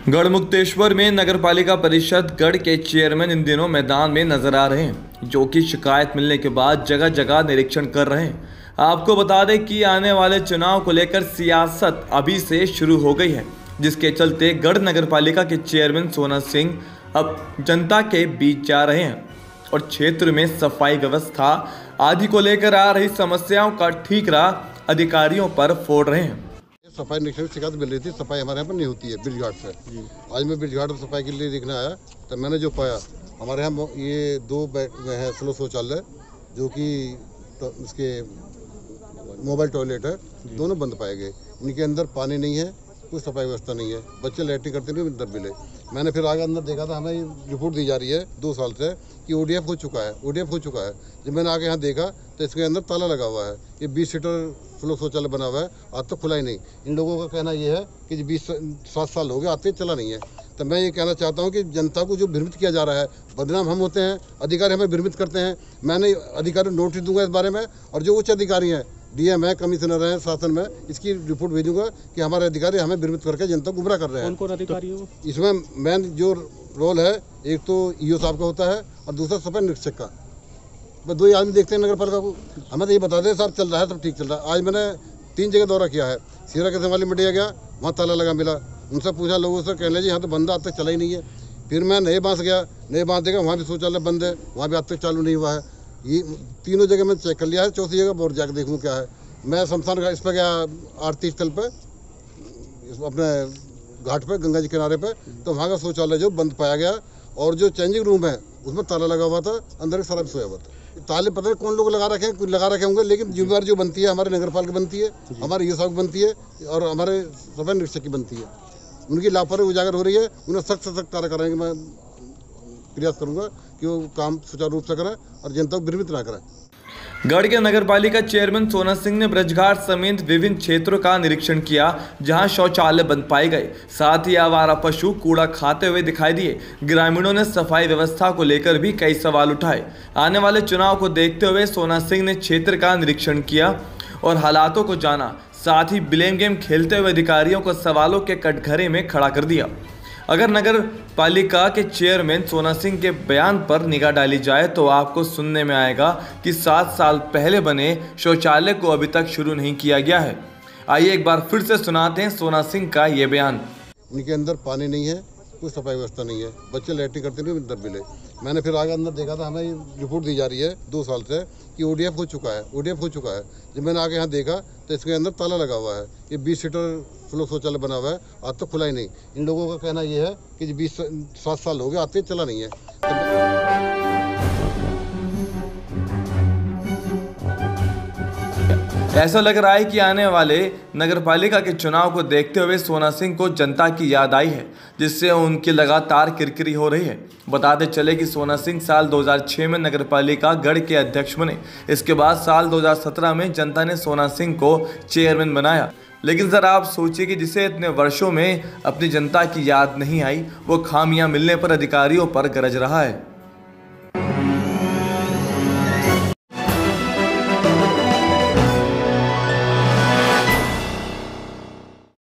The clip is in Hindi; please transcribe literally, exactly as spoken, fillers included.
गढ़मुक्तेश्वर में नगरपालिका परिषद गढ़ के चेयरमैन इन दिनों मैदान में नजर आ रहे हैं, जो कि शिकायत मिलने के बाद जगह जगह निरीक्षण कर रहे हैं। आपको बता दें कि आने वाले चुनाव को लेकर सियासत अभी से शुरू हो गई है, जिसके चलते गढ़ नगरपालिका के चेयरमैन सोना सिंह अब जनता के बीच जा रहे हैं और क्षेत्र में सफाई व्यवस्था आदि को लेकर आ रही समस्याओं का ठीकरा अधिकारियों पर फोड़ रहे हैं। सफाई निरीक्षण की शिकायत मिल रही थी, सफाई हमारे यहाँ पर नहीं होती है ब्रिज घाट से। आज मैं ब्रिज घाट पर सफाई के लिए देखने आया तो मैंने जो पाया, हमारे यहाँ ये दो है स्लो शौचालय जो कि तो इसके मोबाइल टॉयलेट है, दोनों बंद पाए गए। इनके अंदर पानी नहीं है, कोई सफाई व्यवस्था नहीं है, बच्चे लैट्रिन करते नहीं डर मिले। मैंने फिर आगे अंदर देखा था, हमें रिपोर्ट दी जा रही है दो साल से कि ओडीएफ हो चुका है, ओडीएफ हो चुका है। जब मैंने आगे यहाँ देखा तो इसके अंदर ताला लगा हुआ है। ये बीस सीटर फ्लो शौचालय बना हुआ है, आज तक खुला ही नहीं। इन लोगों का कहना ये है कि बीस सात साल हो गए आते चला नहीं है। तो मैं ये कहना चाहता हूँ कि जनता को जो भ्रमित किया जा रहा है, बदनाम हम होते हैं, अधिकारी हमें भ्रमित करते हैं। मैंने अधिकारी नोटिस दूंगा इस बारे में, और जो उच्च अधिकारी हैं, डीएम है, कमिश्नर है शासन में, इसकी रिपोर्ट भेजूंगा कि हमारे अधिकारी हमें भ्रमित करके जनता को गुमराह कर रहे हैं। कौन कौन अधिकारी हो? इसमें मेन जो रोल है, एक तो ईओ साहब का होता है और दूसरा सफाई निरीक्षक का। बस दो ही आदमी देखते हैं नगर पालिका को। हमें तो ये बता दें साहब चल रहा है, सब ठीक चल रहा है। आज मैंने तीन जगह दौरा किया है। सीरा के वाली मिडिया गया, वहाँ ताला लगा मिला। उनसे पूछा लोगों से, कहने जी यहाँ तो बंदा आज तक चला ही नहीं है। फिर मैं नए बांस गया, नए बांस देखा वहाँ भी शौचालय बंद है, वहाँ भी आज तक चालू नहीं हुआ है। ये तीनों जगह मैं चेक कर लिया है, चौथी जगह और जाकर देखूँ क्या है। मैं शमशान घाट इस पर गया, आरती स्थल पर अपने घाट पर, गंगा जी किनारे पर, तो वहाँ का शौचालय जो बंद पाया गया, और जो चेंजिंग रूम है उसमें ताला लगा हुआ था, अंदर एक शराब सोया हुआ था। ताले पता नहीं कौन लोग लगा रखे हैं, कुछ लगा रखे होंगे, लेकिन जिम्मेदारी जो बनती है हमारे नगरपालिका बनती है, हमारे ये साहब बनती है और हमारे सफाई निरीक्षक की बनती है। उनकी लापरवाही उजागर हो रही है, उन्हें सख्त से सख्त कार्य कराएंगे। मैं प्रयास करूँगा कि वो काम सुचारू रूप से करें और जनता को भ्रमित ना करें। गढ़ के नगरपालिका चेयरमैन सोना सिंह ने ब्रजघाट समेत विभिन्न क्षेत्रों का निरीक्षण किया, जहां शौचालय बंद पाए गए। साथ ही आवारा पशु कूड़ा खाते हुए दिखाई दिए। ग्रामीणों ने सफाई व्यवस्था को लेकर भी कई सवाल उठाए। आने वाले चुनाव को देखते हुए सोना सिंह ने क्षेत्र का निरीक्षण किया और हालातों को जाना। साथ ही ब्लेम गेम खेलते हुए अधिकारियों को सवालों के कटघरे में खड़ा कर दिया। अगर नगर पालिका के चेयरमैन सोना सिंह के बयान पर निगाह डाली जाए तो आपको सुनने में आएगा कि सात साल पहले बने शौचालय को अभी तक शुरू नहीं किया गया है। आइए एक बार फिर से सुनाते हैं सोना सिंह का ये बयान। उनके अंदर पानी नहीं है, कोई सफाई व्यवस्था नहीं है, बच्चे लैट्रिन करते नहीं डर मिले। मैंने फिर आगे अंदर देखा था, हमें रिपोर्ट दी जा रही है दो साल से कि ओडीएफ हो चुका है, ओडीएफ हो चुका है। जब मैंने आगे यहाँ देखा तो इसके अंदर ताला लगा हुआ है। ये बीस सीटर फ्लो शौचालय बना हुआ है, आज तक खुला ही नहीं। इन लोगों का कहना ये है कि बीस सात साल हो गए आते चला नहीं है। ऐसा लग रहा है कि आने वाले नगरपालिका के चुनाव को देखते हुए सोना सिंह को जनता की याद आई है, जिससे उनकी लगातार किरकिरी हो रही है। बताते चले कि सोना सिंह साल दो हज़ार छह में नगरपालिका गढ़ के अध्यक्ष बने। इसके बाद साल दो हज़ार सत्रह में जनता ने सोना सिंह को चेयरमैन बनाया। लेकिन जरा आप सोचिए कि जिसे इतने वर्षों में अपनी जनता की याद नहीं आई, वो खामियां मिलने पर अधिकारियों पर गरज रहा है।